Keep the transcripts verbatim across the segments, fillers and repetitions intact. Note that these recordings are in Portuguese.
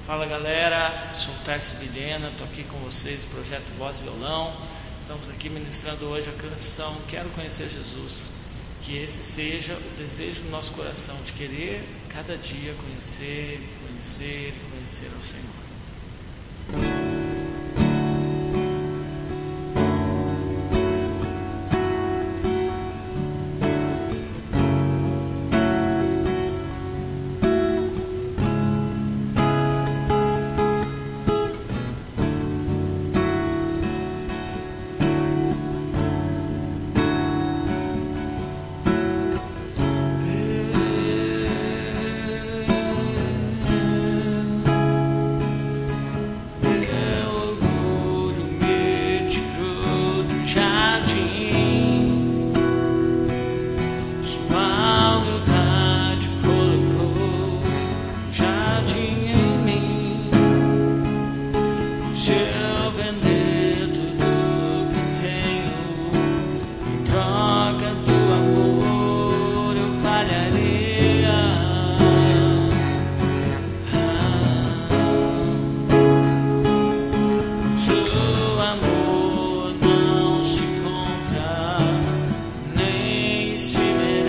Fala galera, sou o Tarso Vilhena, estou aqui com vocês do Projeto Voz e Violão. Estamos aqui ministrando hoje a canção Quero Conhecer Jesus. Que esse seja o desejo do nosso coração de querer cada dia conhecer, conhecer e conhecer ao Senhor. Sua vontade colocou jardim em mim. Se eu vender tudo que tenho em troca do amor, eu falharia. Ah, seu amor não se compra, nem se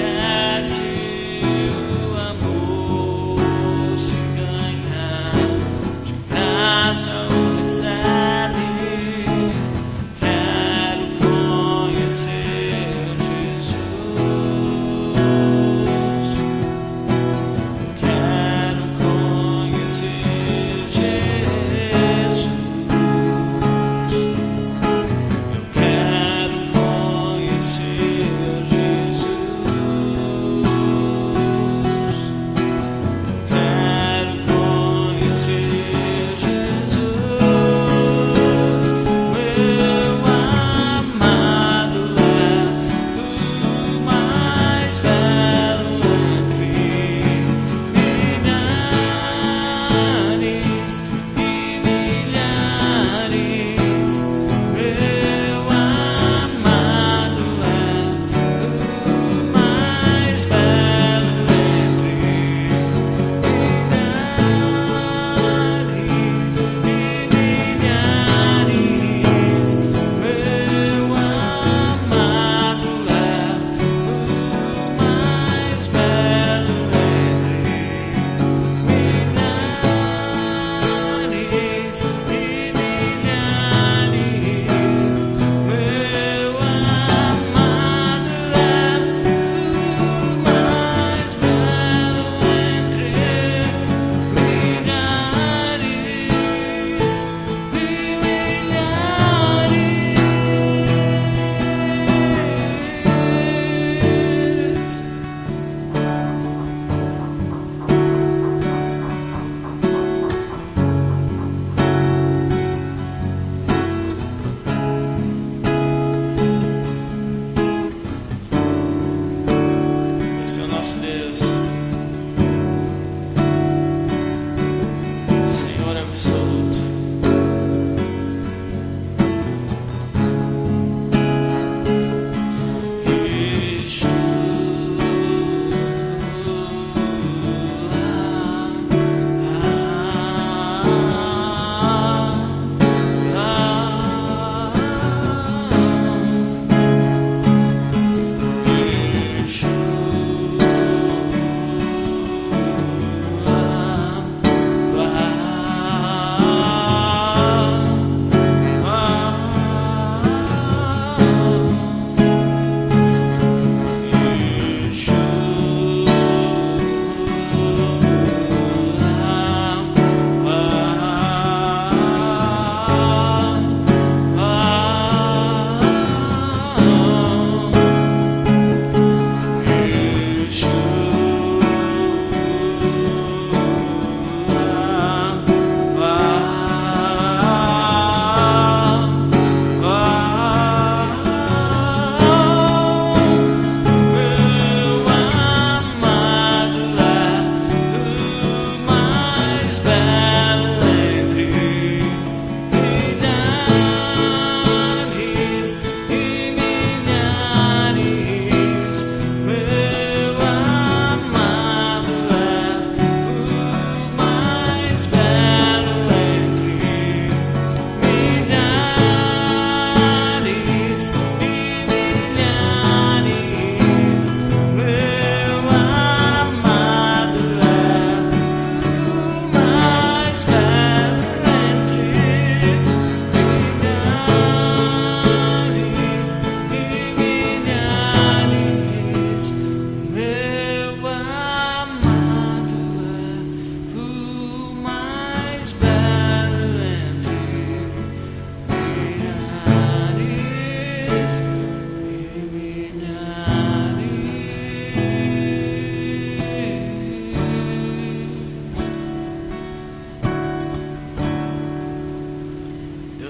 o amor se ganha, de graça ou recebe. Quero conhecer Jesus, quero conhecer Jesus, eu quero conhecer Jesus. Esse é o nosso Deus, Senhor absoluto. Yeshua. Wow.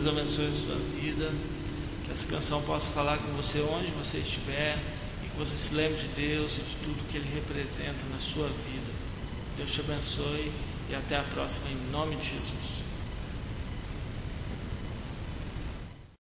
Deus abençoe a sua vida, que essa canção possa falar com você onde você estiver, e que você se lembre de Deus e de tudo que Ele representa na sua vida. Deus te abençoe e até a próxima, em nome de Jesus.